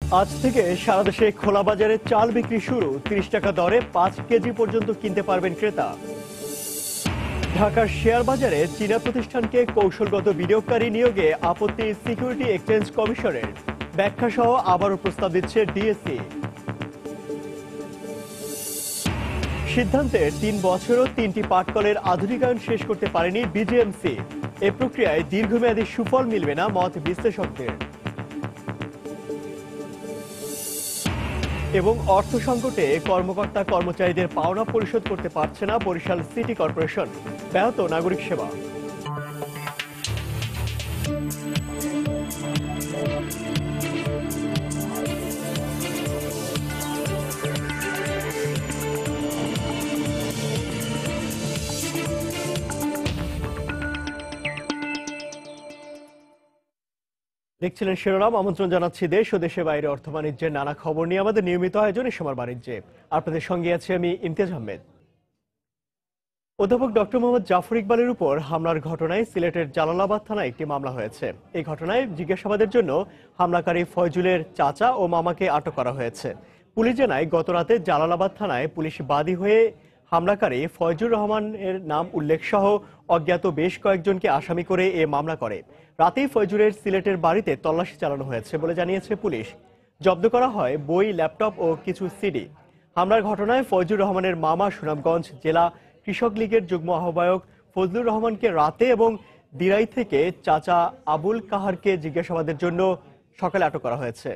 আজ থেকে সারা দেশে খোলা বাজারে চাল বিক্রি শুরু। ৩০ টাকা দরে ৫ কেজি পর্যন্ত কিনতে পারবেন ক্রেতা। ঢাকার শেয়ার বাজারে চীনা প্রতিষ্ঠানকে কৌশলগত বিনিয়োগকারী নিয়োগে আপত্তি সিকিউরিটি এক্সচেঞ্জ কমিশনের। ব্যাখ্যা সহ আবারও প্রস্তাব দিচ্ছে ডিএসসি। সিদ্ধান্তের ৩ বছরও ৩টি পাটকলের আধুনিকায়ন শেষ করতে পারেনি বিজেএমসি। এ প্রক্রিয়ায় দীর্ঘমেয়াদী সুফল মিলবে না মত বিশ্লেষকদের। এবং অর্থ সংকটে কর্মকর্তা কর্মচারীদের পাওনা পরিশোধ করতে পারছে না বরিশাল সিটি কর্পোরেশন। ব্যাহত নাগরিক সেবা। দেখছিলেন শিরোনাম। আমন্ত্রণ জানাচ্ছি দেশ ও দেশের বাইরে অর্থ বাণিজ্যের নানা খবর নিয়ে আমাদের নিয়মিত আয়োজনে সময় বাণিজ্যে। আপনাদের সঙ্গে আছি আমি ইমতিয়াজ আহমেদ। অধ্যাপক ডক্টর মোহাম্মদ জাফর ইকবালের উপর হামলার ঘটনায় সিলেটের জালালাবাদ থানায় একটি মামলা হয়েছে। এই ঘটনায় জিজ্ঞাসাবাদের জন্য হামলাকারী ফয়জুলের চাচা ও মামাকে আটক করা হয়েছে। পুলিশ জানায় গতরাতে জালালাবাদ থানায় পুলিশ বাদী হয়ে হামলাকারী ফয়জুর রহমানের নাম উল্লেখ সহ অজ্ঞাত বেশ কয়েকজনকে আসামি করে এ মামলা করে। রাতেই ফয়জুরের সিলেটের বাড়িতে তল্লাশি চালানো হয়েছে বলে জানিয়েছে পুলিশ। জব্দ করা হয় বই, ল্যাপটপ ও কিছু সিডি। হামলার ঘটনায় ফয়জুর রহমানের মামা সুনামগঞ্জ জেলা কৃষক লীগের যুগ্ম আহ্বায়ক ফজলুর রহমানকে রাতে এবং দিরাই থেকে চাচা আবুল কাহারকে জিজ্ঞাসাবাদের জন্য সকালে আটক করা হয়েছে।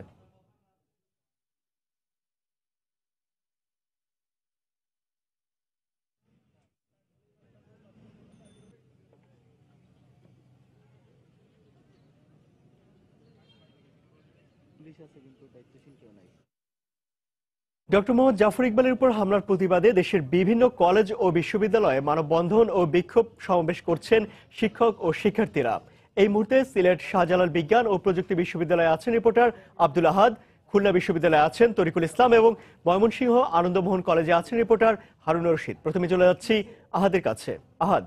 ডক্টর মোহাম্মদ জাফর ইকবালের উপর হামলার প্রতিবাদে দেশের বিভিন্ন কলেজ ও বিশ্ববিদ্যালয়ে মানববন্ধন ও বিক্ষোভ সমাবেশ করছেন শিক্ষক ও শিক্ষার্থীরা। এই মুহূর্তে সিলেট শাহজালাল বিজ্ঞান ও প্রযুক্তি বিশ্ববিদ্যালয়ে আছেন রিপোর্টার আব্দুল আহাদ, খুলনা বিশ্ববিদ্যালয়ে আছেন তরিকুল ইসলাম এবং ময়মনসিংহ আনন্দমোহন কলেজে আছেন রিপোর্টার হারুন রশিদ। প্রথমে চলে যাচ্ছি আহাদের কাছে। আহাদ,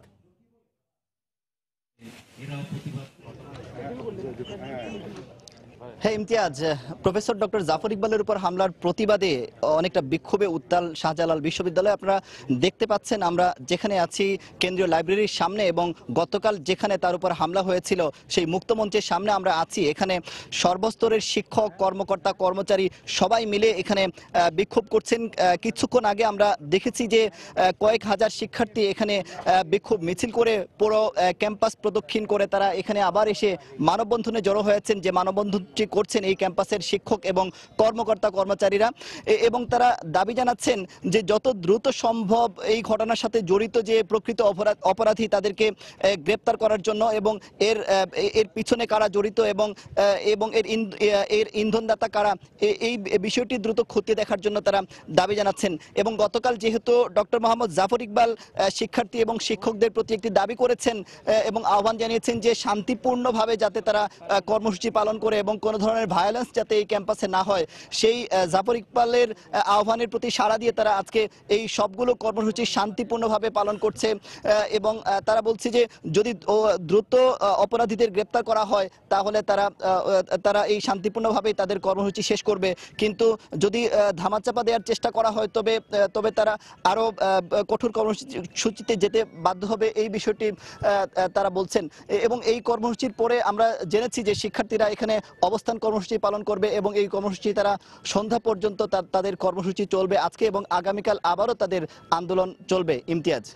হ্যাঁ ইমতিয়াজ, প্রফেসর ডক্টর জাফর ইকবালের উপর হামলার প্রতিবাদে অনেকটা বিক্ষোভে উত্তাল শাহজালাল বিশ্ববিদ্যালয়। আপনারা দেখতে পাচ্ছেন আমরা যেখানে আছি কেন্দ্রীয় লাইব্রেরির সামনে, এবং গতকাল যেখানে তার উপর হামলা হয়েছিল সেই মুক্তমঞ্চের সামনে আমরা আছি। এখানে সর্বস্তরের শিক্ষক, কর্মকর্তা, কর্মচারী সবাই মিলে এখানে বিক্ষোভ করছেন। কিছুক্ষণ আগে আমরা দেখেছি যে কয়েক হাজার শিক্ষার্থী এখানে বিক্ষোভ মিছিল করে পুরো ক্যাম্পাস প্রদক্ষিণ করে তারা এখানে আবার এসে মানববন্ধনে জড়ো হয়েছেন। যে মানববন্ধনটি করছেন এই ক্যাম্পাসের শিক্ষক এবং কর্মকর্তা কর্মচারীরা, এবং তারা দাবি জানাচ্ছেন যে যত দ্রুত সম্ভব এই ঘটনার সাথে জড়িত যে প্রকৃত অপরাধী তাদেরকে গ্রেপ্তার করার জন্য, এবং এর পিছনে কারা জড়িত এবং এর ইন্ধনদাতা কারা, এই বিষয়টি দ্রুত খতিয়ে দেখার জন্য তারা দাবি জানাচ্ছেন। এবং গতকাল যেহেতু ডক্টর মোহাম্মদ জাফর ইকবাল শিক্ষার্থী এবং শিক্ষকদের প্রতি একটি দাবি করেছেন এবং আহ্বান জানিয়েছেন যে শান্তিপূর্ণভাবে যাতে তারা কর্মসূচি পালন করে এবং কোনো ধরনের ভায়োলেন্স যাতে এই ক্যাম্পাসে না হয়, সেই জাফর ইকবালের আহ্বানের প্রতি সাড়া দিয়ে তারা আজকে এই সবগুলো কর্মসূচি শান্তিপূর্ণভাবে পালন করছে। এবং তারা বলছে যে যদি দ্রুত অপরাধীদের গ্রেপ্তার করা হয় তাহলে তারা এই শান্তিপূর্ণভাবে তাদের কর্মসূচি শেষ করবে, কিন্তু যদি ধামাচাপা দেওয়ার চেষ্টা করা হয় তবে তারা আরো কঠোর কর্মসূচিতে যেতে বাধ্য হবে, এই বিষয়টি তারা বলছেন। এবং এই কর্মসূচির পরে আমরা জেনেছি যে শিক্ষার্থীরা এখানে অবস্থান কর্মসূচি পালন করবে এবং এই কর্মসূচি তারা সন্ধ্যা পর্যন্ত তাদের কর্মসূচি চলবে আজকে, এবং আগামীকাল আবারও তাদের আন্দোলন চলবে। ইমতিয়াজ,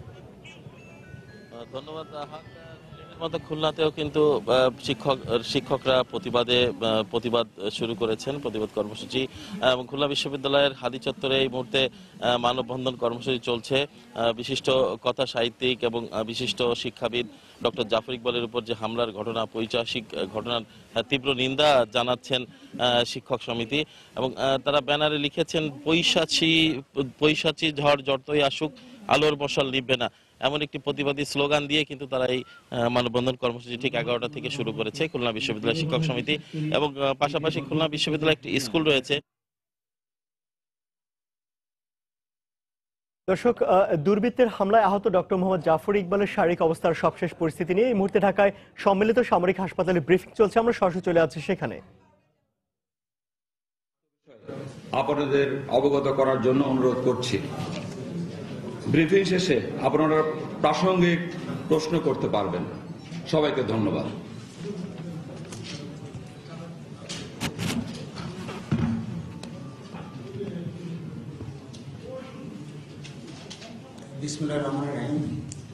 ধন্যবাদ। মতো খুলনাতেও কিন্তু শিক্ষকরা প্রতিবাদ শুরু করেছেন, প্রতিবাদ কর্মসূচি। এবং খুলনা বিশ্ববিদ্যালয়ের হাদি চত্বরে এই মুহূর্তে মানববন্ধন কর্মসূচি চলছে। বিশিষ্ট কথা সাহিত্যিক এবং বিশিষ্ট শিক্ষাবিদ ডক্টর জাফর ইকবালের উপর যে হামলার ঘটনা, পৈশাচিক ঘটনার তীব্র নিন্দা জানাচ্ছেন শিক্ষক সমিতি, এবং তারা ব্যানারে লিখেছেন পৈশাচী ঝড় যতই আসুক আলোর মশাল নিভবে না। এমন একটি প্রতিবাদী স্লোগান দিয়ে কিন্তু তারা এই মানববন্ধন কর্মসূচি ঠিক 11টা থেকে শুরু করেছে খুলনা বিশ্ববিদ্যালয় শিক্ষক সমিতি। এবং পাশাপাশি খুলনা বিশ্ববিদ্যালয়ে একটি স্কুল রয়েছে। দর্শক, দুর্বৃত্তের হামলায় আহত ডক্টর মোহাম্মদ জাফর ইকবালের শারীরিক অবস্থার সবশেষ পরিস্থিতি নিয়ে এই মুহূর্তে ঢাকায় সম্মিলিত সামরিক হাসপাতালে ব্রিফিং চলছে। আমরা সরাসরি চলে যাচ্ছি সেখানে। আপনাদের অবগত করার জন্য অনুরোধ করছি। ব্রিফিং শেষে আপনারা প্রাসঙ্গিক প্রশ্ন করতে পারবেন। সবাইকে ধন্যবাদ। বিসমিল্লাহির রহমানির রহিম।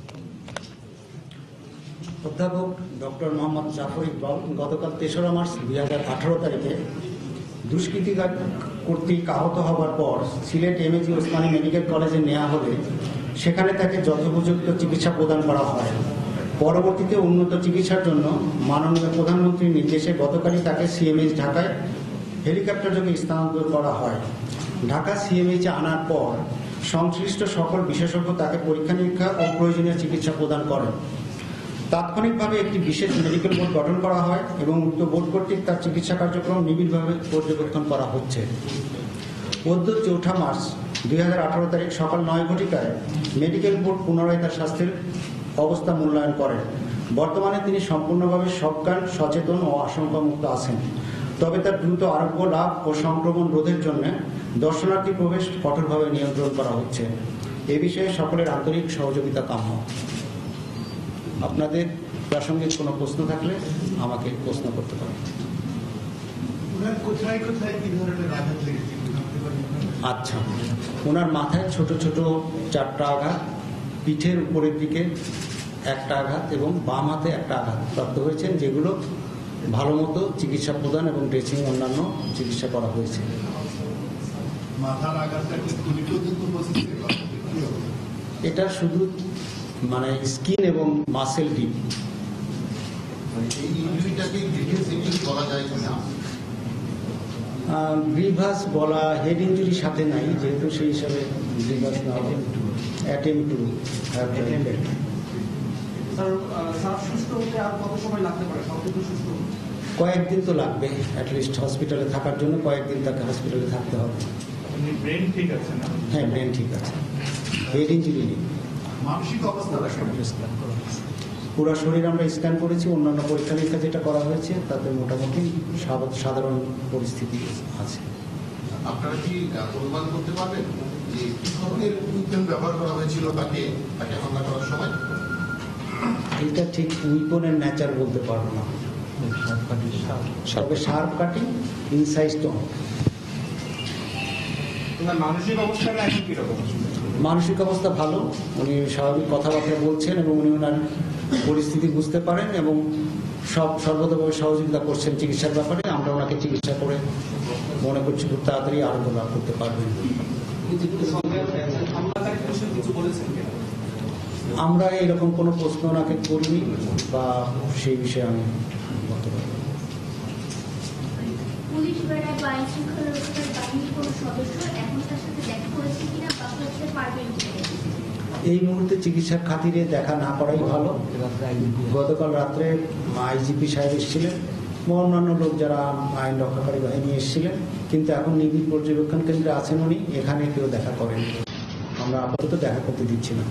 অধ্যাপক ডক্টর মোহাম্মদ জাফর ইকবাল গতকাল ৩রা মার্চ 2018 তারিখে দুষ্কৃতিকার কর্তৃক আহত হবার পর সিলেট এমএজি ওসমানী মেডিকেল কলেজে নেওয়া হলে সেখানে তাকে যথোপযুক্ত চিকিৎসা প্রদান করা হয়। পরবর্তীতে উন্নত চিকিৎসার জন্য মাননীয় প্রধানমন্ত্রীর নির্দেশে গতকালই তাকে সিএমএইচ ঢাকায় হেলিকপ্টার যোগে স্থানান্তর করা হয়। ঢাকা সিএমএইচে আনার পর সংশ্লিষ্ট সকল বিশেষজ্ঞ তাকে পরীক্ষা নিরীক্ষা ও প্রয়োজনীয় চিকিৎসা প্রদান করেন। তাৎক্ষণিকভাবে একটি বিশেষ মেডিকেল বোর্ড গঠন করা হয় এবং উক্ত বোর্ড কর্তৃক তার চিকিৎসা কার্যক্রম নিবিড়ভাবে পর্যবেক্ষণ করা হচ্ছে। 4 মার্চ 2018 তারিখ সকাল 9 ঘটিকায় মেডিকেল বোর্ড পুনরায় তার স্বাস্থ্যের অবস্থা মূল্যায়ন করেন। বর্তমানে তিনি সম্পূর্ণভাবে সজ্ঞান, সচেতন ও আশঙ্কামুক্ত আছেন। তবে তার দ্রুত আরোগ্য লাভ ও সংক্রমণ রোধের জন্য দর্শনার্থী প্রবেশ কঠোরভাবে নিয়ন্ত্রণ করা হচ্ছে। এ বিষয়ে সকলের আন্তরিক সহযোগিতা কাম্য। আপনাদের প্রাসঙ্গিক কোনো প্রশ্ন থাকলে আমাকে প্রশ্ন করতে পারেন। আচ্ছা, ওনার মাথায় ছোট ছোট 4টা আঘাত, পিঠের উপরের দিকে 1টা আঘাত এবং বাম হাতে 1টা আঘাত প্রাপ্ত হয়েছেন, যেগুলো ভালো মতো চিকিৎসা প্রদান এবং ড্রেসিং অন্যান্য চিকিৎসা করা হয়েছে। এটা শুধু মানে স্কিন এবং মাসেল ডিপ। গ্রিভাস বলা হেড ইঞ্জুরির সাথে নাই, যেহেতু সেই হিসাবে গ্রিভাস না হবে। অ্যাটেম্প টু কয়েকদিন তো লাগবে, অ্যাটলিস্ট হসপিটালে থাকার জন্য কয়েকদিন তাকে হসপিটালে থাকতে হবে। হ্যাঁ, ব্রেন ঠিক আছে, হেড ইঞ্জুরি নেই। মানসিক অবস্থা পুরো শরীর আমরা স্ক্যান করেছি, অন্যান্য পরীক্ষা নিরীক্ষা যেটা করা হয়েছে তাতে মোটামুটি সাধারণ পরিস্থিতি আছে। আপনারা কি অনুমান করতে পারবেন যে কি ধরনের উইপন ব্যবহার করা হয়েছিল তাকে হামলা করার সময়? এটা ঠিক উইপনের নেচার বলতে পারবো না, তবে শার্প কাটিং, ইনসাইজ টোন। মানসিক অবস্থাটা এখন কিরকম? মানসিক অবস্থা ভালো, উনি স্বাভাবিক কথাবার্তা বলছেন এবং উনি ওনার পরিস্থিতি বুঝতে পারেন এবং সর্বতভাবে সহযোগিতা করছেন চিকিৎসার ব্যাপারে। আমরা ওনাকে চিকিৎসা করে মনে করছি খুব তাড়াতাড়ি আরোগ্য লাভ করতে পারবেন। আমরা এরকম কোনো প্রশ্ন ওনাকে করিনি বা সেই বিষয়ে আমি বলতে পারব। পুলিশ বেড়ায় বা আইনশৃঙ্খলা রক্ষার বাহিনীর কোনো সদস্য এখন তার সাথে দেখা করেছে কিনা বা করতে পারবেন কিনা? এই মুহূর্তে চিকিৎসার খাতিরে দেখা না করাই ভালো। গতকাল রাত্রে আইজিপি সাহেব এসেছিলেন, অন্যান্য লোক যারা আইন রক্ষাকারী বাহিনী এসেছিলেন, কিন্তু এখন নিবিড় পর্যবেক্ষণ কেন্দ্রে আছেন উনি, এখানে কেউ দেখা করেন। আমরা আপাতত দেখা করতে দিচ্ছি না।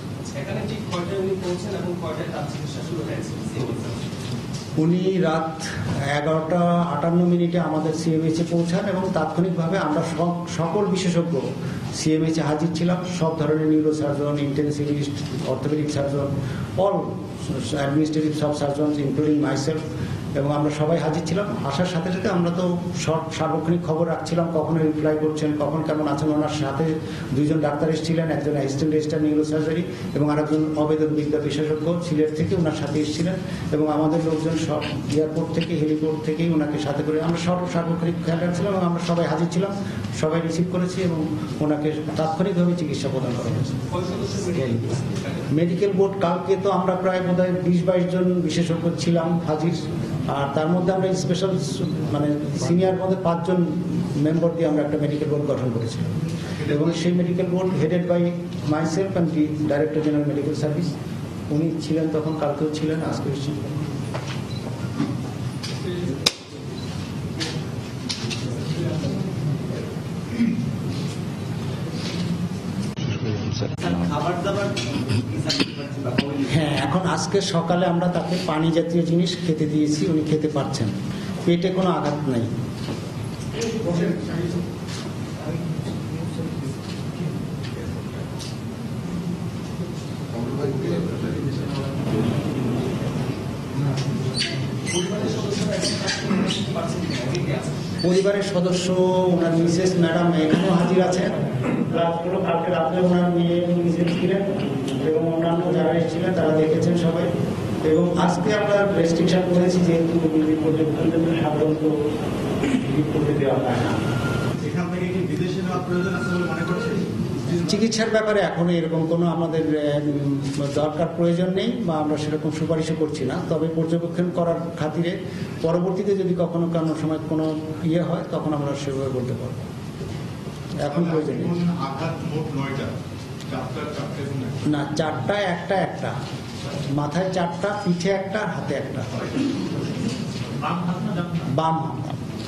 উনি রাত 11:58 আমাদের সিএমএইচে পৌঁছান এবং তাৎক্ষণিকভাবে আমরা সকল বিশেষজ্ঞ সিএমএইচে হাজির ছিলাম। সব ধরনের neuro surgeon, intensivist, orthopaedic surgeon, all administrative সব সার্জনস ইনক্লুডিং মাইসেলফ, এবং আমরা সবাই হাজির ছিলাম। আসার সাথে সাথে আমরা তো সার্বক্ষণিক খবর রাখছিলাম, কখন রিপ্লাই করছেন, কখন কেমন আছেন। ওনার সাথে 2জন ডাক্তার এসেছিলেন, একজন অ্যাসিস্ট্যান্ট রেজিস্ট্রার নিউরো সার্জারি এবং আরেকজন অবেদন বিদ্যা বিশেষজ্ঞ সিলেট থেকে ওনার সাথে এসেছিলেন। এবং আমাদের লোকজন সব এয়ারপোর্ট থেকে, হেলিপোর্ট থেকেই ওনাকে সাথে করে আমরা সার্বক্ষণিক খেয়াল রাখছিলাম এবং আমরা সবাই হাজির ছিলাম, সবাই রিসিভ করেছি এবং ওনাকে তাৎক্ষণিকভাবে চিকিৎসা প্রদান করা হয়েছে। মেডিকেল বোর্ড কালকে তো আমরা প্রায় বোধহয় 20-22 জন বিশেষজ্ঞ ছিলাম হাজির, আর তার মধ্যে আমরা স্পেশাল মানে সিনিয়র মধ্যে 5 জন মেম্বার দিয়ে আমরা একটা মেডিকেল বোর্ড গঠন করেছিলাম এবং সেই medical board headed by myself and the director general medical service. উনি ছিলেন তখন, কালকেও ছিলেন, আজকেও ছিলেন। হ্যাঁ, এখন আজকে সকালে আমরা তাকে পানি জাতীয় জিনিস খেতে দিয়েছি, উনি খেতে পারছেন, পেটে কোনো আঘাত নাই। পরিবারের সদস্য ওনার মিসেস ম্যাডাম এখানেও হাজির আছেন, প্লাস কালকে রাত্রে ওনার মেয়ে এবং মিসেস ছিলেন এবং অন্যান্য যারা এসেছিলেন তারা দেখেছেন সবাই। এবং আজকে আমরা রেস্ট্রিকশন করেছি যেহেতু সাধারণত করতে দেওয়া হয় না। এখান থেকে কি বিদেশে নেওয়ার প্রয়োজন আছে বলে মনে করছেন? চিকিৎসার ব্যাপারে এখনো এরকম কোনো আমাদের দরকার প্রয়োজন নেই বা আমরা সেরকম সুপারিশও করছি না, তবে পর্যবেক্ষণ করার খাতিরে পরবর্তীতে যদি কখনো কোনো সময় কোনো ইয়ে হয় তখন আমরা সেভাবে বলতে পারবো, এখন প্রয়োজন নেই। আঘাত মোট 9টা, না 4টা, একটা মাথায় 4টা, পিঠে একটা, হাতে একটা, বাম হাত।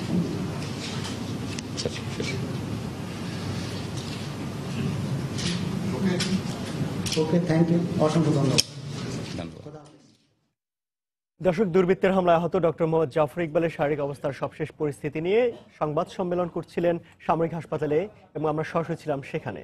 ওকে, থ্যাংক ইউ, অসংখ্য ধন্যবাদ। দর্শক, দুর্বৃত্তের হামলায় আহত ডক্টর মোহাম্মদ জাফর ইকবালের শারীরিক অবস্থার সবশেষ পরিস্থিতি নিয়ে সংবাদ সম্মেলন করছিলেন সামরিক হাসপাতালে এবং আমরা সরাসরি ছিলাম সেখানে।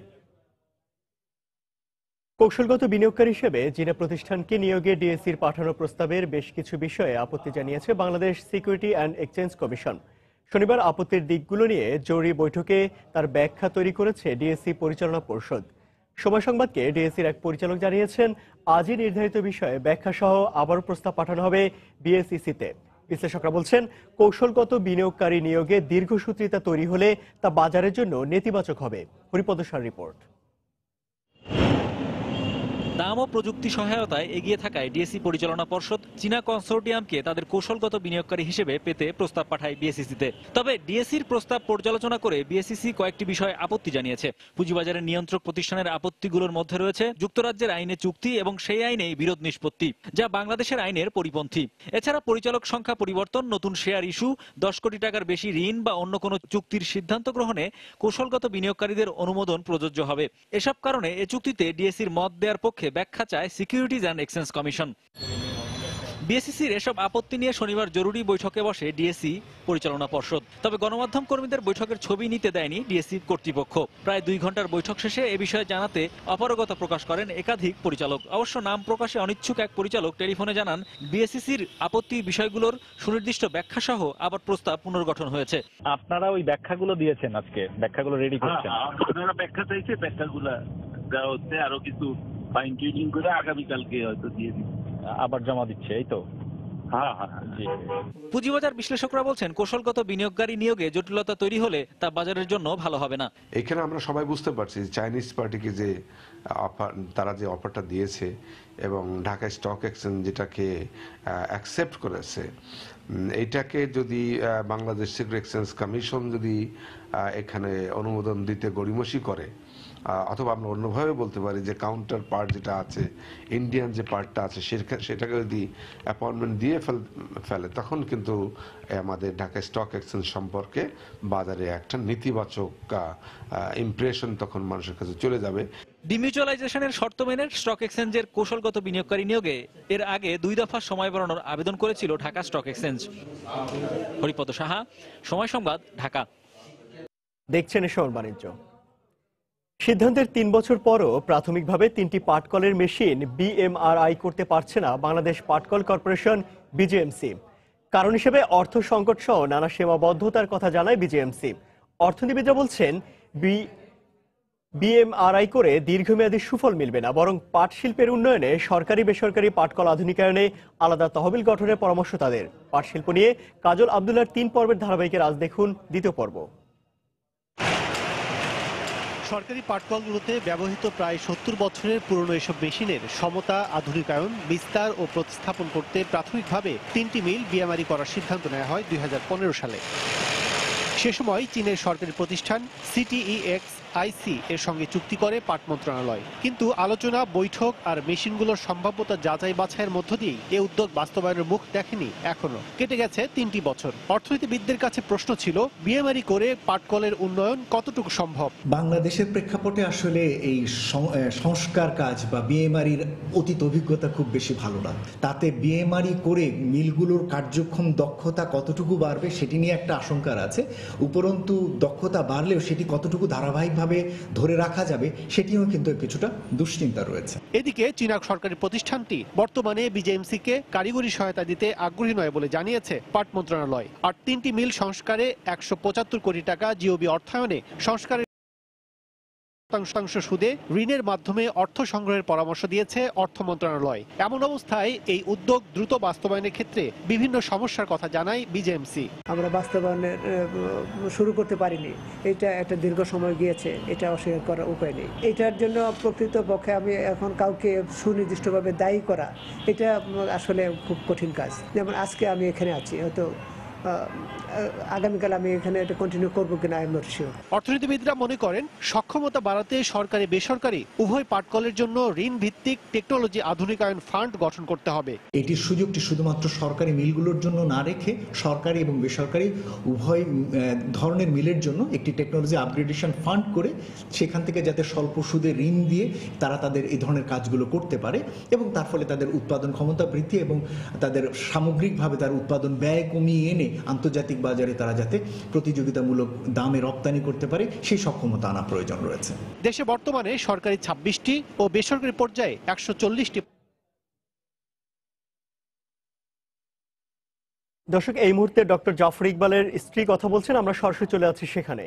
কৌশলগত বিনিয়োগকারী হিসেবে জিনা প্রতিষ্ঠানকে নিয়োগে ডিএসসির পাঠানো প্রস্তাবের বেশ কিছু বিষয়ে আপত্তি জানিয়েছে Bangladesh security and exchange commission. শনিবার আপত্তির দিকগুলো নিয়ে জরুরি বৈঠকে তার ব্যাখ্যা তৈরি করেছে ডিএসসি পরিচালনা পর্ষদ। সময় সংবাদকে ডিএসসির এক পরিচালক জানিয়েছেন, আজই নির্ধারিত বিষয়ে ব্যাখ্যা সহ আবারও প্রস্তাব পাঠানো হবে বিএসইসিতে। বিশ্লেষকরা বলছেন, কৌশলগত বিনিয়োগকারী নিয়োগে দীর্ঘসূত্রিতা তৈরি হলে তা বাজারের জন্য নেতিবাচক হবে। হরিপদ সার রিপোর্ট। দাম ও প্রযুক্তি সহায়তায় এগিয়ে থাকায় ডিএসসি পরিচালনা পর্ষদ চীনা কনসোর্টিয়ামকে তাদের কৌশলগত বিনিয়োগকারী হিসেবে পেতে প্রস্তাব পাঠায় বিএসইসিতে। তবে ডিএসসির প্রস্তাব পর্যালোচনা করে বিএসইসি কয়েকটি বিষয়ে আপত্তি জানিয়েছে। পুঁজিবাজারের নিয়ন্ত্রক প্রতিষ্ঠানের আপত্তিগুলোর মধ্যে রয়েছে যুক্তরাজ্যের আইনে চুক্তি এবং সেই আইনেই বিরোধ নিষ্পত্তি, যা বাংলাদেশের আইনের পরিপন্থী। এছাড়া পরিচালক সংখ্যা পরিবর্তন, নতুন শেয়ার ইস্যু, 10 কোটি টাকার বেশি ঋণ বা অন্য কোনো চুক্তির সিদ্ধান্ত গ্রহণে কৌশলগত বিনিয়োগকারীদের অনুমোদন প্রযোজ্য হবে। এসব কারণে এ চুক্তিতে ডিএসসির মত দেওয়ার পক্ষে ব্যাখ্যা চায় সিকিউরিটিজ অ্যান্ড এক্সচেঞ্জ কমিশন। বিএসইসির এসব আপত্তি নিয়ে শনিবার জরুরি বৈঠকে বসে ডিএসসি পরিচালনা পর্ষদ। তবে গণমাধ্যম কর্মীদের বৈঠকের ছবি নিতে দেয়নি ডিএসসি কর্তৃপক্ষ। প্রায় 2 ঘন্টার বৈঠক শেষে এ বিষয়ে জানাতে অপারগতা প্রকাশ করেন একাধিক পরিচালক। অবশ্য নাম প্রকাশে অনিচ্ছুক এক পরিচালক টেলিফোনে জানান, বিএসইসির আপত্তির বিষয়গুলোর সুনির্দিষ্ট ব্যাখ্যা সহ আবার প্রস্তাব পুনর্গঠন হয়েছে। আপনারা ওই ব্যাখ্যাগুলো দিয়েছেন, আজকে ব্যাখ্যাগুলো রেডি করছেন? আপনারা ব্যাখ্যা চাইছে, ব্যাখ্যাগুলো দেওয়া হচ্ছে, আরো কিছু ফাইন টিউনিং করে আগামীকালকে হয়তো দিয়ে দিচ্ছি, আবার জমা দিচ্ছে, এই তো? হ্যাঁ। পুঁজিবাজার বিশ্লেষকরা বলছেন, কৌশলগত বিনিয়োগকারী নিয়োগে জটিলতা তৈরি হলে তা বাজারের জন্য ভালো হবে না। এখানে আমরা সবাই বুঝতে পারছি চাইনিজ পার্টিকে যে তারা যে অফারটা দিয়েছে এবং ঢাকা স্টক এক্সচেঞ্জ যেটাকে অ্যাকসেপ্ট করেছে, এইটাকে যদি বাংলাদেশ সিকিউরিটি এক্সচেঞ্জ কমিশন যদি এখানে অনুমোদন দিতে গড়িমসি করে, অথবা আমরা অন্যভাবে বলতে পারি যে কাউন্টার পার্ট যেটা আছে, ইন্ডিয়ান যে পার্টটা আছে, সেটাকে যদি অ্যাপয়েন্টমেন্ট দিয়ে ফেলে, তখন কিন্তু আমাদের ঢাকা স্টক এক্সচেঞ্জ সম্পর্কে বাজারে একটা নেতিবাচক ইমপ্রেশন তখন মানুষের কাছে চলে যাবে। ডিমিউচুয়ালাইজেশনের শর্ত মেনে স্টক এক্সচেঞ্জের কৌশলগত বিনিয়োগকারী নিয়োগে এর আগে 2 দফা সময় বাড়ানোর আবেদন করেছিল ঢাকা স্টক এক্সচেঞ্জ। হরিপদ সাহা, সময় সংবাদ, ঢাকা। দেখছেন এসব বাণিজ্য। সিদ্ধান্তের 3 বছর পরও প্রাথমিকভাবে 3টি পাটকলের মেশিন বিএমআরআই করতে পারছে না বাংলাদেশ পাটকল কর্পোরেশন বিজেএমসি। কারণ হিসেবে অর্থ সংকট সহ নানা সীমাবদ্ধতার কথা জানায় বিজেএমসি। অর্থনীতিবিদরা বলছেন, বিএমআরআই করে দীর্ঘমেয়াদী সুফল মিলবে না, বরং পাট শিল্পের উন্নয়নে সরকারি বেসরকারি পাটকল আধুনিকায়নে আলাদা তহবিল গঠনের পরামর্শ তাদের। পাট শিল্প নিয়ে কাজল আব্দুল্লাহর 3 পর্বের ধারাবাহিকের আজ দেখুন 2য় পর্ব। সরকারি পাটকলগুলোতে ব্যবহৃত প্রায় 70 বছরের পুরনো এসব মেশিনের সমতা, আধুনিকায়ন, বিস্তার ও প্রতিস্থাপন করতে প্রাথমিকভাবে 3টি মিল বিএমআরআই করার সিদ্ধান্ত নেওয়া হয় 2015 সালে। সে সময় চীনের সরকারি প্রতিষ্ঠান সিটিইএক্স আইসি এর সঙ্গে চুক্তি করে পাট মন্ত্রণালয়। কিন্তু আলোচনা, বৈঠক আর মেশিনগুলোর সম্ভাব্যতা যাচাই বাছাইয়ের মধ্য দিয়েই এই উদ্যোগ বাস্তবায়নের মুখ দেখেনি এখনো। কেটে গেছে 3টি বছর। অর্থনীতিবিদদের কাছে প্রশ্ন ছিল, বিএমআরই করে পাটকলের উন্নয়ন কতটুকু সম্ভব। বাংলাদেশের প্রেক্ষাপটে আসলে এই সংস্কার কাজ বা বিএমআরির অতীত অভিজ্ঞতা খুব বেশি ভালো না। তাতে বিএমআরই করে মিলগুলোর কার্যক্ষম দক্ষতা কতটুকু বাড়বে সেটি নিয়ে একটা আশঙ্কা আছে। উপরন্তু দক্ষতা বাড়লেও সেটি কতটুকু ধারাবাহিকভাবে ধরে রাখা যাবে সেটিও কিন্তু কিছুটা দুশ্চিন্তা রয়েছে। এদিকে চীনা সরকারি প্রতিষ্ঠানটি বর্তমানে বিজেএমসিকে কারিগরি সহায়তা দিতে আগ্রহী নয় বলে জানিয়েছে পাট মন্ত্রণালয়। আর 3টি মিল সংস্কারে 175 কোটি টাকা জিওবি অর্থায়নে সংস্কারের শতাংশ সুদে ঋণের মাধ্যমে অর্থ সংগ্রহের পরামর্শ দিয়েছে অর্থ মন্ত্রণালয়। এমন অবস্থায় এই উদ্যোগ দ্রুত বাস্তবায়নের ক্ষেত্রে বিভিন্ন সমস্যার কথা জানায় বিজেএমসি। আমরা বাস্তবায়নের শুরু করতে পারিনি, এটা একটা দীর্ঘ সময় গিয়েছে, এটা অস্বীকার করার উপায় নেই। এটার জন্য প্রকৃতপক্ষে আমি এখন কাউকে সুনির্দিষ্টভাবে দায়ী করা, এটা আসলে খুব কঠিন কাজ। যেমন আজকে আমি এখানে আছি, হয়তো আগামীকাল আমি এখানে এটা কন্টিনিউ করবো কিনা আই এম নট শিওর। অর্থনীতিবিদরা মনে করেন সক্ষমতা বাড়াতে সরকারি বেসরকারি উভয় পাটকলের জন্য ঋণ ভিত্তিক টেকনোলজি আধুনিকায়ন ফান্ড গঠন করতে হবে। এটির সুযোগটি শুধুমাত্র সরকারি মিলগুলোর জন্য না রেখে সরকারি এবং বেসরকারি উভয় ধরনের মিলের জন্য একটি টেকনোলজি আপগ্রেডেশন ফান্ড করে সেখান থেকে যাতে স্বল্প সুদে ঋণ দিয়ে তারা তাদের এই ধরনের কাজগুলো করতে পারে এবং তার ফলে তাদের উৎপাদন ক্ষমতা বৃদ্ধি এবং তাদের সামগ্রিকভাবে তার উৎপাদন ব্যয় কমিয়ে এনে আন্তর্জাতিক বাজারে তারা যাতে প্রতিযোগিতামূলক দামে রপ্তানি করতে পারে সেই সক্ষমতা আনা প্রয়োজন রয়েছে। দেশে বর্তমানে সরকারি 26টি ও বেসরকারি পর্যায়ে 140টি। দর্শক, এই মুহূর্তে ডক্টর জাফর ইকবালের স্ত্রী কথা বলছেন, আমরা সরাসরি চলে যাচ্ছি সেখানে।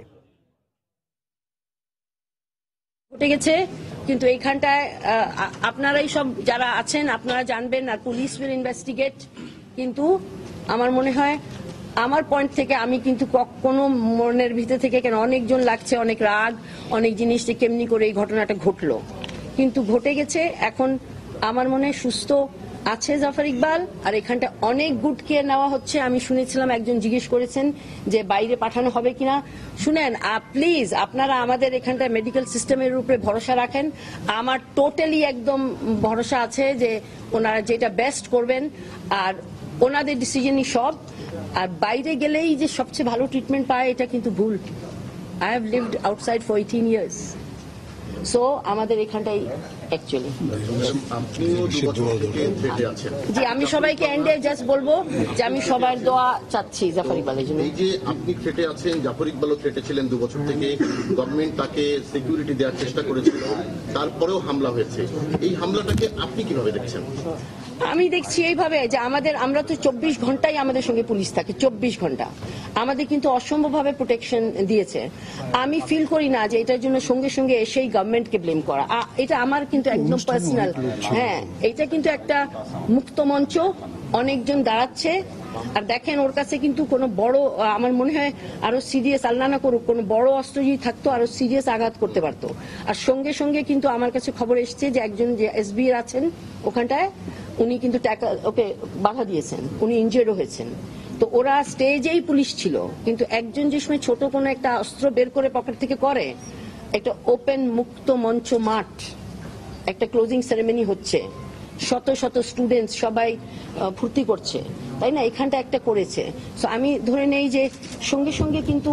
ঘটে গেছে, কিন্তু এইখানটায় আপনারাই সব যারা আছেন আপনারা জানবেন, আর পুলিশ উইল ইনভেস্টিগেট। কিন্তু আমার মনে হয় আমার পয়েন্ট থেকে আমি কিন্তু কোনো মনের ভিতর থেকে কেন অনেকজন লাগছে, অনেক রাগ, অনেক জিনিস যে কেমনি করে এই ঘটনাটা ঘটলো, কিন্তু ঘটে গেছে। এখন আমার মনে হয় সুস্থ আছে জাফর ইকবাল, আর এখানটা অনেক গুড কেয়ার নেওয়া হচ্ছে। আমি শুনেছিলাম একজন জিজ্ঞেস করেছেন যে বাইরে পাঠানো হবে কিনা। শুনেন প্লিজ, আপনারা আমাদের এখানটা মেডিকেল সিস্টেমের উপরে ভরসা রাখেন। আমার টোটালি একদম ভরসা আছে যে ওনারা যেটা বেস্ট করবেন, আর ওনাদের ডিসিশনই সব। আর বাইরে গেলেই যে সবচেয়ে ভালো ট্রিটমেন্ট পায় এটা কিন্তু ভুল। I have lived outside for 18 years. So আমাদের এখানটাই অ্যাকচুয়ালি জি, আমি সবাইকে এন্ডে জাস্ট বলবো যে আমি সবার দোয়া চাচ্ছি জাফর ইকবালের জন্য। এই যে আপনি থ্রেটে আছেন, জাফর ইকবালও থ্রেটে ছিলেন 2 বছর থেকে, গভর্নমেন্ট তাকে সিকিউরিটি দেওয়ার চেষ্টা করেছিল, তারপরেও হামলা হয়েছে। এই হামলাটাকে আপনি কিভাবে দেখছেন? আমি দেখছি এইভাবে যে আমরা তো 24 ঘন্টাই আমাদের সঙ্গে পুলিশ থাকে, 24 ঘন্টা আমাদের কিন্তু অসম্ভবভাবে প্রোটেকশন দিয়েছে। আমি ফিল করি না যে এটার জন্য সঙ্গে সঙ্গে এসেই গভর্নমেন্টকে ব্লেম করা, এটা আমার কিন্তু একদম পার্সোনাল। হ্যাঁ, এটা কিন্তু একটা মুক্ত মঞ্চ, অনেকজন দাঁড়াচ্ছে। আর দেখেন ওর কাছে কিন্তু কোনো বড়, আমার মনে হয় আরো সিরিয়াস, আল্লাহ না করুক, কোনো বড় অস্ত্র যদি থাকতো আরো সিরিয়াস আঘাত করতে পারতো। আর সঙ্গে সঙ্গে কিন্তু আমার কাছে খবর এসছে যে একজন যে এসবি আছেন ওখানটায়, উনি কিন্তু ওকে বাধা দিয়েছেন, উনি ইনজিয়ার্ড হয়েছেন। তো ওরা স্টেজেই পুলিশ ছিল, কিন্তু একজন যে সময় ছোট কোনো একটা অস্ত্র বের করে পকেট থেকে করে, একটা ওপেন মুক্ত মঞ্চ মাঠ, একটা ক্লোজিং সেরেমনি হচ্ছে, শত শত স্টুডেন্টস সবাই ফুর্তি করছে, তাই না, এখানটা একটা করেছে। সো আমি ধরে নেই যে সঙ্গে সঙ্গে কিন্তু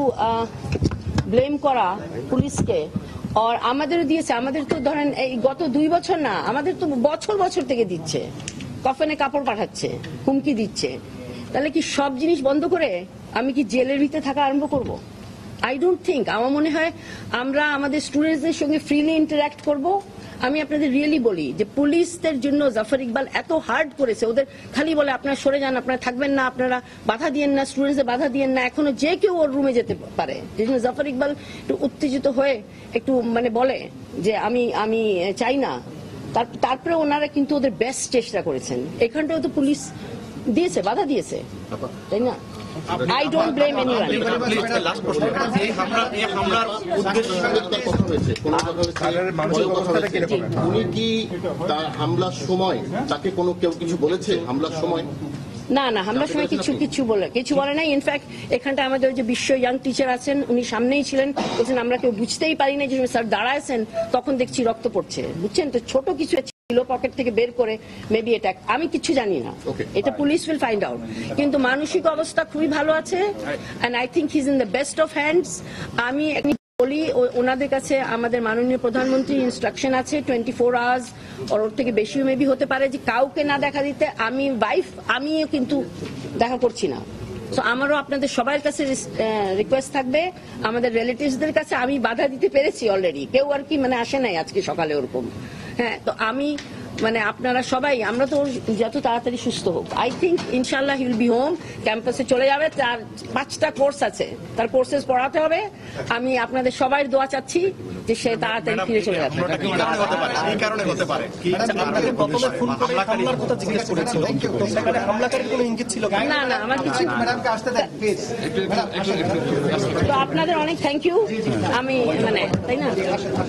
ব্লেম করা পুলিশকে, আর আমাদেরও দিয়েছে। আমাদের তো ধরেন এই গত 2 বছর না, আমাদের তো বছর বছর থেকে দিচ্ছে, কফনে কাপড় পাঠাচ্ছে, হুমকি দিচ্ছে। তাহলে কি সব জিনিস বন্ধ করে আমি কি জেলের ভিতরে থাকা আরম্ভ করব? I don't think. আমার মনে হয় আমরা আমাদের স্টুডেন্টসদের সঙ্গে ফ্রিলি ইন্টারঅ্যাক্ট করব। আমি আপনাদের রিয়েলি বলি যে পুলিশদের জন্য জাফর ইকবাল এত হার্ড করেছে, ওদের খালি বলে আপনারা সরে যান, আপনারা থাকবেন না, আপনারা বাধা দিয়েন না, স্টুডেন্টসদের বাধা দিয়েন না। এখনো যে কেউ ওর রুমে যেতে পারে। যে জন্য জাফর ইকবাল একটু উত্তেজিত হয়ে একটু বলে যে আমি চাই না, তারপরে ওনারা কিন্তু ওদের বেস্ট চেষ্টা করেছেন। এখানটাও তো পুলিশ দিয়েছে, বাধা দিয়েছে, তাই না? I don't blame anyone. উনি কি হামলার সময় তাকে কেউ কিছু বলেছে? হামলার সময় না না হামলার সময় কিছু বলে নাই। ইনফ্যাক্ট এখানটা আমাদের যে বিশ্ব ইয়াং টিচার আছেন উনি সামনেই ছিলেন, বলছেন আমরা কেউ বুঝতেই পারি না যে স্যার দাঁড়ায়ছেন, তখন দেখছি রক্ত পড়ছে, বুঝছেন? তো ছোট কিছু ছিল পকেট থেকে বের করে মেবি এটা, আমি কিছু জানি না, এটা পুলিশ উইল ফাইন্ড আউট। কিন্তু মানসিক অবস্থা খুবই ভালো আছে and I think he is in the best of hands. আমি বলি ওনাদের কাছে আমাদের মাননীয় প্রধানমন্ত্রীর ইনস্ট্রাকশন আছে 24 আওয়ার্স ওর থেকে বেশিও মেবি হতে পারে যে কাউকে না দেখা দিতে। আমি ওয়াইফ, আমিও কিন্তু দেখা করছি না। সো আমারও আপনাদের সবার কাছে রিকোয়েস্ট থাকবে, আমাদের রিলেটিভসদের কাছে আমি বাধা দিতে পেরেছি অলরেডি, কেউ আর কি মানে আসে নাই আজকে সকালে ওরকম। হ্যাঁ, তো আমি মানে আপনারা সবাই, আমরা তো যত তাড়াতাড়ি সুস্থ হোক, আই থিঙ্ক ইনশাল্লাহ হি উইল বি হোম, ক্যাম্পাসে চলে যাবে। তার 5টা কোর্স আছে, তার কোর্সেস পড়াতে হবে। আমি আপনাদের সবাই দোয়া চাচ্ছি যে সে তাড়াতাড়ি ফিরে চলে যাবে। না না আমার কিছু, তো আপনাদের অনেক থ্যাংক ইউ। আমি মানে তাই না,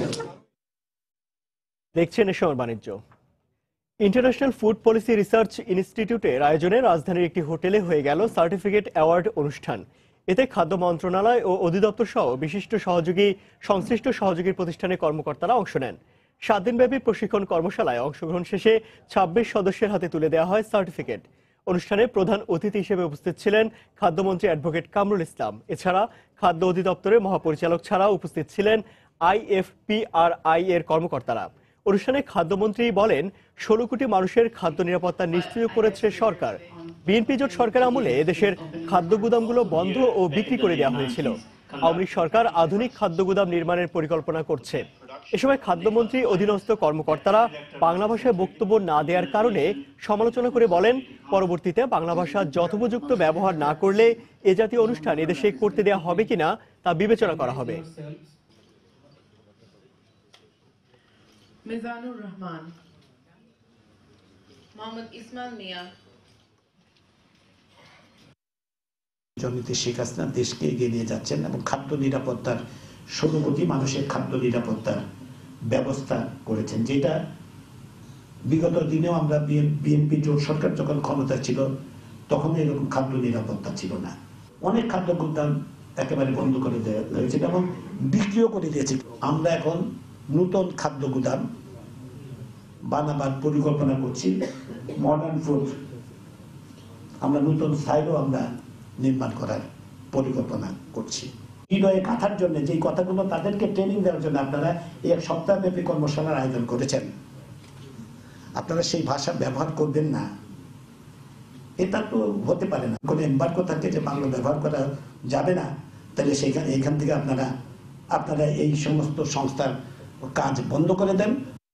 দেখছেন এ সময় বাণিজ্য। ইন্টারন্যাশনাল ফুড পলিসি রিসার্চ ইনস্টিটিউটের আয়োজনে রাজধানীর একটি হোটেলে হয়ে গেল সার্টিফিকেট অ্যাওয়ার্ড অনুষ্ঠান। এতে খাদ্য মন্ত্রণালয় ও অধিদপ্তর সহ বিশিষ্ট সংশ্লিষ্ট সহযোগী প্রতিষ্ঠানের কর্মকর্তারা অংশ নেন। 7 দিনব্যাপী প্রশিক্ষণ কর্মশালায় অংশগ্রহণ শেষে 26 সদস্যের হাতে তুলে দেওয়া হয় সার্টিফিকেট। অনুষ্ঠানে প্রধান অতিথি হিসেবে উপস্থিত ছিলেন খাদ্যমন্ত্রী অ্যাডভোকেট কামরুল ইসলাম। এছাড়া খাদ্য অধিদপ্তরের মহাপরিচালক ছাড়াও উপস্থিত ছিলেন IFPRI এর কর্মকর্তারা। অনুষ্ঠানে খাদ্যমন্ত্রী বলেন, 16 কোটি মানুষের খাদ্য নিরাপত্তা নিশ্চিত করেছে সরকার। বিএনপি জোট সরকার আমলে এদেশের খাদ্য গুদামগুলো বন্ধ ও বিক্রি করে দেওয়া হয়েছিল। আওয়ামী লীগ সরকার আধুনিক খাদ্য গুদাম নির্মাণের পরিকল্পনা করছে। এ সময় খাদ্যমন্ত্রী অধীনস্থ কর্মকর্তারা বাংলা ভাষায় বক্তব্য না দেওয়ার কারণে সমালোচনা করে বলেন, পরবর্তীতে বাংলা ভাষা যথোপযুক্ত ব্যবহার না করলে এ জাতীয় অনুষ্ঠান এদেশে করতে দেওয়া হবে কিনা তা বিবেচনা করা হবে। মিজানুর রহমান, মোহাম্মদ ইসমাইল মিয়া। জননেত্রী শেখ হাসিনা দেশকে এগিয়ে নিয়ে যাচ্ছেন এবং খাদ্য নিরাপত্তার 16 কোটি মানুষের খাদ্য নিরাপত্তার ব্যবস্থা করেছেন, যেটা বিগত দিনেও আমরা বিএনপি জোট সরকার যখন ক্ষমতা ছিল তখন এরকম খাদ্য নিরাপত্তা ছিল না। অনেক খাদ্য গুদাম একেবারে বন্ধ করে দেওয়া হয়েছে এবং বিক্রিও করে দিয়েছে। আমরা এখন নতুন খাদ্য গুদাম বানাবার পরিকল্পনা করছি। মডার্ন ফুড আমরা নতুন সাইডও আমরা নির্মাণ করার পরিকল্পনা করছি। হৃদয়ে কাঁথার জন্য যে কথাগুলো তাদেরকে ট্রেনিং দেওয়ার জন্য আপনারা এই 1 সপ্তাহব্যাপী কর্মশালার আয়োজন করেছেন, আপনারা সেই ভাষা ব্যবহার করবেন না, এটা তো হতে পারে না। কোনো এম্বার্গো থাকে যে বাংলা ব্যবহার করা যাবে না, তাহলে এখান থেকে আপনারা এই সমস্ত সংস্থার কাজ বন্ধ করে দেন।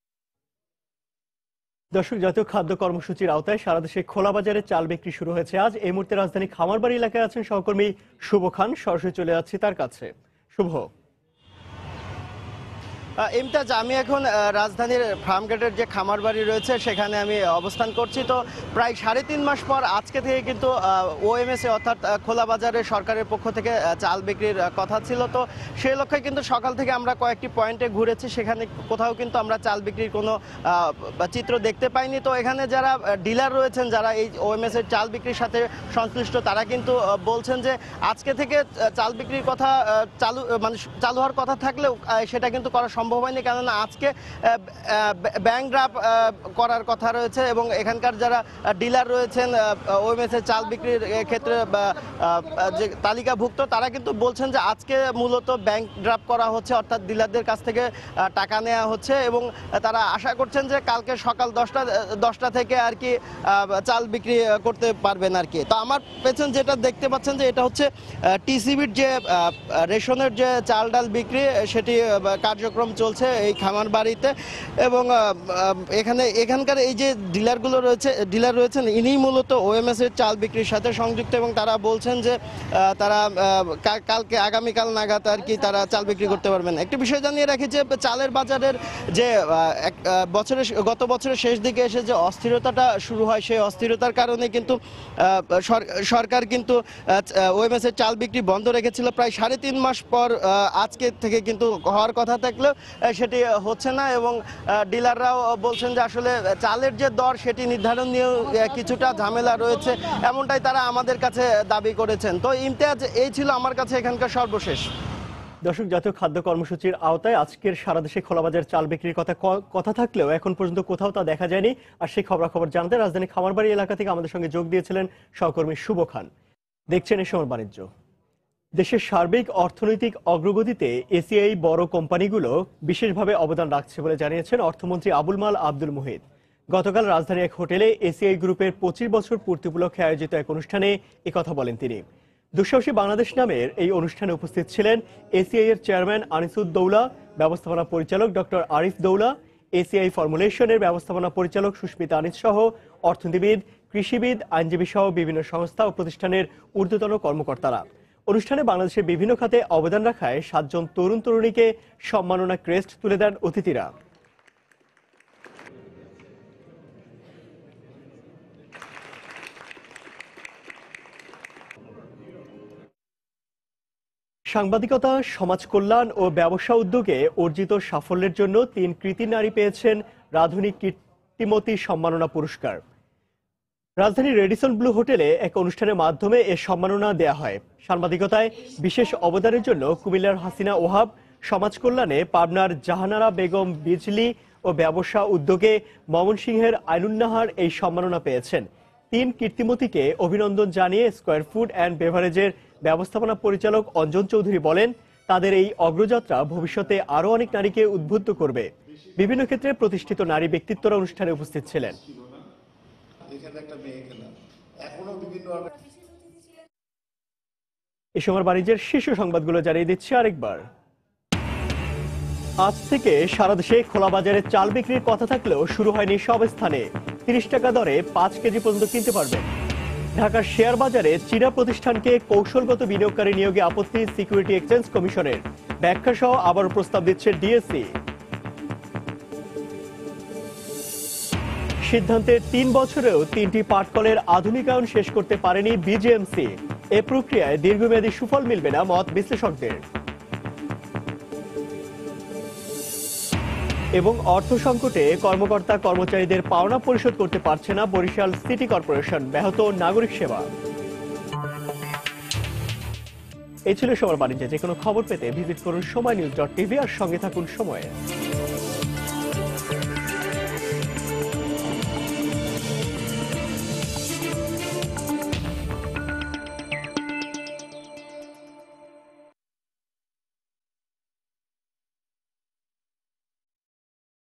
দর্শক, জাতীয় খাদ্য কর্মসূচির আওতায় সারা দেশে খোলা বাজারে চাল বিক্রি শুরু হয়েছে আজ। এই মুহূর্তে রাজধানী খামারবাড়ি এলাকায় আছেন সহকর্মী শুভ খান, সরাসরি চলে যাচ্ছি তার কাছে। শুভ। ইমতাজ, আমি এখন রাজধানীর ফার্মগেটের যে খামারবাড়ি রয়েছে সেখানে আমি অবস্থান করছি। তো প্রায় 3.5 মাস পর আজকে থেকে কিন্তু OMS অর্থাৎ খোলা বাজারে সরকারের পক্ষ থেকে চাল বিক্রির কথা ছিল। তো সেই লক্ষ্যে কিন্তু সকাল থেকে আমরা কয়েকটি পয়েন্টে ঘুরেছি, সেখানে কোথাও কিন্তু আমরা চাল বিক্রির কোনো চিত্র দেখতে পাইনি। তো এখানে যারা ডিলার রয়েছেন, যারা এই OMS এর চাল বিক্রির সাথে সংশ্লিষ্ট, তারা কিন্তু বলছেন যে আজকে থেকে চাল বিক্রির কথা চালু হওয়ার কথা থাকলেও সেটা কিন্তু করা সম্ভব হয়নি, কেননা আজকে ব্যাংক ড্রাফট করার কথা রয়েছে এবং এখানকার যারা ডিলার রয়েছেন OMS এর চাল বিক্রির ক্ষেত্রে যে তালিকাভুক্ত, তারা কিন্তু বলছেন যে আজকে মূলত ব্যাংক ড্রাফট করা হচ্ছে, অর্থাৎ ডিলারদের কাছ থেকে টাকা নেওয়া হচ্ছে এবং তারা আশা করছেন যে কালকে সকাল 10টা থেকে আর কি চাল বিক্রি করতে পারবেন আর কি। তো আমার পেছন যেটা দেখতে পাচ্ছেন যে এটা হচ্ছে TCBর যে রেশনের যে চাল ডাল বিক্রি, সেটি কার্যক্রম চলছে এই খামার বাড়িতে এবং এখানকার এই যে ডিলার রয়েছেন ইনি মূলত OMS এর চাল বিক্রির সাথে সংযুক্ত এবং তারা বলছেন যে তারা কালকে আগামীকাল নাগাদ আর কি তারা চাল বিক্রি করতে পারবেন। একটি বিষয় জানিয়ে রাখি যে চালের বাজারের যে গত বছরের শেষ দিকে এসে যে অস্থিরতাটা শুরু হয়, সেই অস্থিরতার কারণে কিন্তু সরকার কিন্তু OMS এর চাল বিক্রি বন্ধ রেখেছিল। প্রায় 3.5 মাস পর আজকে থেকে কিন্তু হওয়ার কথা থাকলেও সেটি হচ্ছে না এবং ডিলাররাও বলছেন যে আসলে চালের যে দর সেটি নির্ধারণ নিয়েও কিছুটা ঝামেলা রয়েছে, এমনটাই তারা আমাদের কাছে দাবি করেছেন। তো ইমতিয়াজ, এই ছিল আমার কাছে এখানকার সর্বশেষ। দর্শক, জাতীয় খাদ্য কর্মসূচির আওতায় আজকের সারা দেশে খোলাবাজার চাল বিক্রির কথা থাকলেও এখন পর্যন্ত কোথাও তা দেখা যায়নি। আর সেই খবরাখবর জানতে রাজধানী খামারবাড়ি এলাকা থেকে আমাদের সঙ্গে যোগ দিয়েছিলেন সহকর্মী শুভ খান। দেখছেন এই সময় বাণিজ্য। দেশের সার্বিক অর্থনৈতিক অগ্রগতিতে এসিআই বড় কোম্পানিগুলো বিশেষভাবে অবদান রাখছে বলে জানিয়েছেন অর্থমন্ত্রী আবুল মাল আব্দুল মুহিত। গতকাল রাজধানীর এক হোটেলে এসিআই গ্রুপের 25 বছর পূর্তি উপলক্ষে আয়োজিত এক অনুষ্ঠানে একথা বলেন তিনি। দুঃসাহসী বাংলাদেশ নামের এই অনুষ্ঠানে উপস্থিত ছিলেন এসিআই এর চেয়ারম্যান আনিসুদ্দৌলা, ব্যবস্থাপনা পরিচালক ডক্টর আরিফ দৌলা, এসিআই ফর্মুলেশনের ব্যবস্থাপনা পরিচালক সুস্মিতা আনিস সহ অর্থনীতিবিদ, কৃষিবিদ, আইনজীবী সহ বিভিন্ন সংস্থা ও প্রতিষ্ঠানের ঊর্ধ্বতন কর্মকর্তারা। অনুষ্ঠানে বাংলাদেশের বিভিন্ন খাতে অবদান রাখায় 7 জন তরুণ তরুণীকে সম্মাননা ক্রেস্ট তুলে দেন অতিথিরা। সাংবাদিকতা, সমাজ কল্যাণ ও ব্যবসা উদ্যোগে অর্জিত সাফল্যের জন্য 3 কৃতি নারী পেয়েছেন রাধুনী কীর্তিমতী সম্মাননা পুরস্কার। রাজধানীর রেডিসন ব্লু হোটেলে এক অনুষ্ঠানের মাধ্যমে এ সম্মাননা দেয়া হয়। সাংবাদিকতায় বিশেষ অবদানের জন্য কুমিল্লার হাসিনা ওহাব, সমাজ কল্যাণে পাবনার জাহানারা বেগম বিজলি ও ব্যবসা উদ্যোগে ময়মনসিংহের আইনুন্নাহার এই সম্মাননা পেয়েছেন। 3 কীর্তিমতীকে অভিনন্দন জানিয়ে স্কয়ার ফুড অ্যান্ড বেভারেজের ব্যবস্থাপনা পরিচালক অঞ্জন চৌধুরী বলেন, তাদের এই অগ্রযাত্রা ভবিষ্যতে আরও অনেক নারীকে উদ্বুদ্ধ করবে। বিভিন্ন ক্ষেত্রে প্রতিষ্ঠিত নারী ব্যক্তিত্বরা অনুষ্ঠানে উপস্থিত ছিলেন। এ সময় বাণিজ্যের শীর্ষ সংবাদগুলো জানিয়ে দিচ্ছি আরেকবার। আজ থেকে সারা দেশে খোলা বাজারে চাল বিক্রির কথা থাকলেও শুরু হয়নি সব স্থানে। 30 টাকা দরে 5 কেজি পর্যন্ত কিনতে পারবেন। ঢাকার শেয়ার বাজারে চীনা প্রতিষ্ঠানকে কৌশলগত বিনিয়োগকারী নিয়োগে আপত্তি সিকিউরিটি এক্সচেঞ্জ কমিশনের। ব্যাখ্যা সহ আবারও প্রস্তাব দিচ্ছে ডিএসসি। সিদ্ধান্তের 3 বছরেও 3টি পাটকলের আধুনিকায়ন শেষ করতে পারেনি বিজেএমসি। এ প্রক্রিয়ায় দীর্ঘমেয়াদী সুফল মিলবে না মত বিশ্লেষকদের। এবং অর্থ সংকটে কর্মকর্তা কর্মচারীদের পাওনা পরিশোধ করতে পারছে না বরিশাল সিটি কর্পোরেশন, ব্যাহত নাগরিক সেবা। এই ছিল সময় বাণিজ্য। যে কোনো খবর পেতে ভিজিট করুন সময়নিউজ.টিভি আর সঙ্গে থাকুন সময়ে।